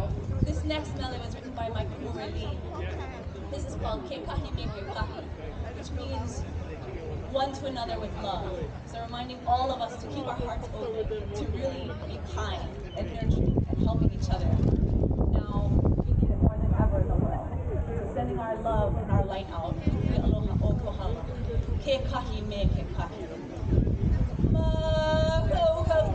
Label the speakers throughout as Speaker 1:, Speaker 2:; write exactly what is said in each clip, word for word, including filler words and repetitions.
Speaker 1: This next melody was written by my Kohala Reunion. This is called Kekahi Me Kekahi, which means one to another with love. So reminding all of us to keep our hearts open, to really be kind and nurturing and helping each other. Now, we need it more than ever in the world. So sending our love and our light out. Ku'i aloha o Kohala. Kekahi me kekahi. Ma-ho-ho.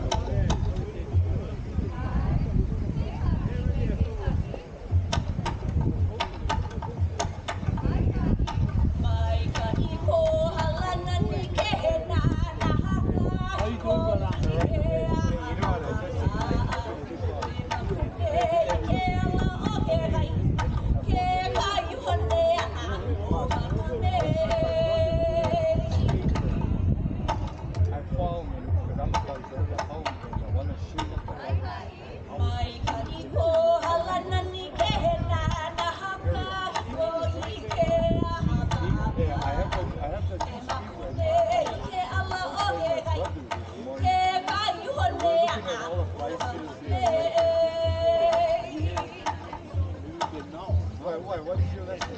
Speaker 2: Why, why? What is your lesson?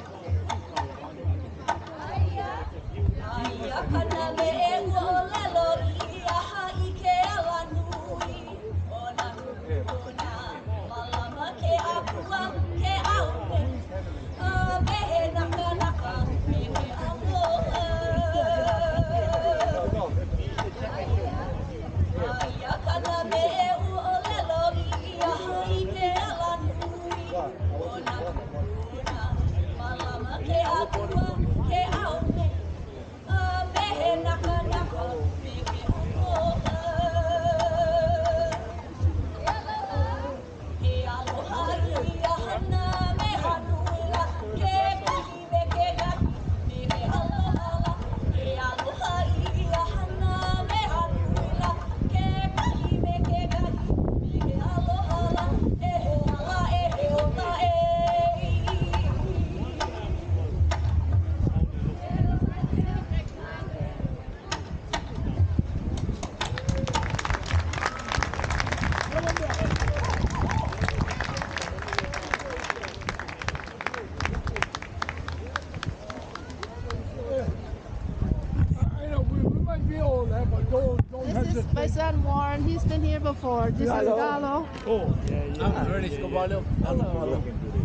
Speaker 3: This is my son Warren. He's been here before. This is Galo.
Speaker 4: Oh, yeah, yeah.
Speaker 5: I'm Ernest Caballo.
Speaker 4: Hello.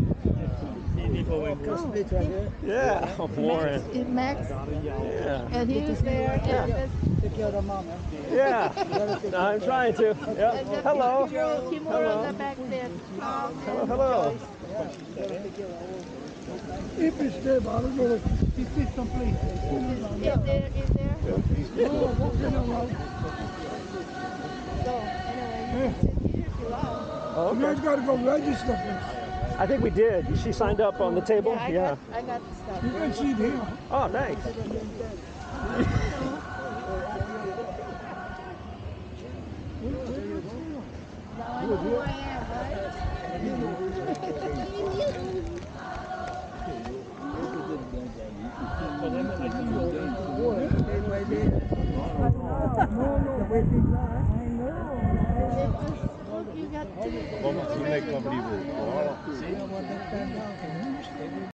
Speaker 5: Yeah, Warren.
Speaker 3: Max. Max.
Speaker 5: Yeah.
Speaker 3: And he was there.
Speaker 5: Yeah.
Speaker 3: And
Speaker 4: Take care of the mom.
Speaker 5: Yeah. No, I'm trying to. Yeah.
Speaker 3: and then
Speaker 5: Hello.
Speaker 3: Kimura, Kimura
Speaker 5: Hello.
Speaker 3: on the back there. Tom
Speaker 5: Hello.
Speaker 3: and
Speaker 5: Hello.
Speaker 3: Joyce.
Speaker 4: If it's there, but I don't know if it's someplace.
Speaker 3: Is, is there? Is there?
Speaker 4: No, walking around.
Speaker 3: So anyway, you can sit here if you like.
Speaker 5: Oh,
Speaker 4: You guys
Speaker 5: okay.
Speaker 4: got to go register first.
Speaker 5: I think we did. She signed up on the table.
Speaker 3: Yeah, I
Speaker 5: Yeah.
Speaker 3: got, I got the stuff.
Speaker 4: You can see it here.
Speaker 5: Oh, nice.
Speaker 3: Now I know who I am, right?
Speaker 2: Vamos, si lei cobriu.